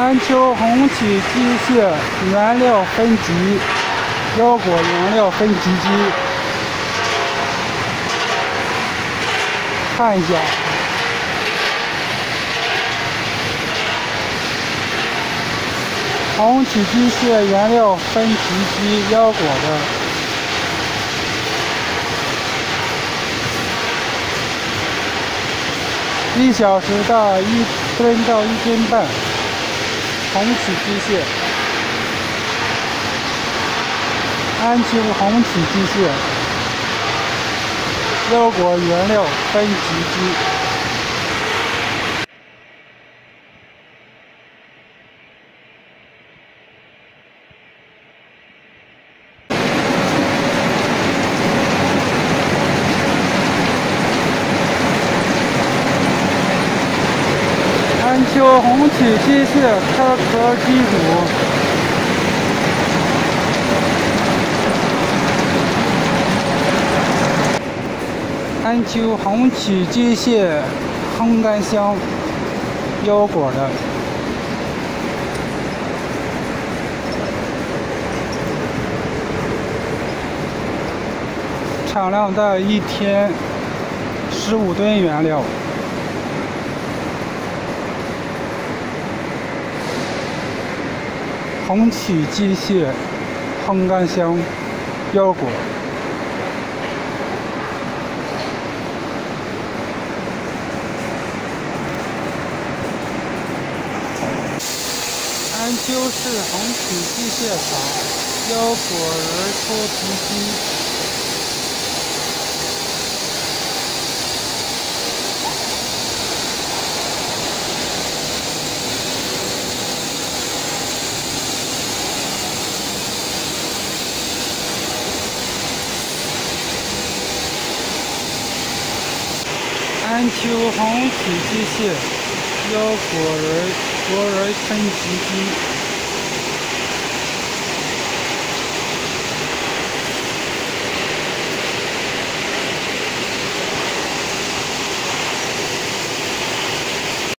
安丘红旗机械原料分级，腰果原料分级机，看一下。红旗机械原料分级机，腰果的。1小时到1吨到1斤半，红旗机械，安丘红旗机械，腰果原料分级机。安丘红旗机械开壳机组，安丘红旗机械烘干箱，腰果的，产量在1天15吨原料。红旗机械烘干箱，腰果。安丘市红旗机械厂，腰果仁脱皮机。安丘红旗机械，腰果仁分级机。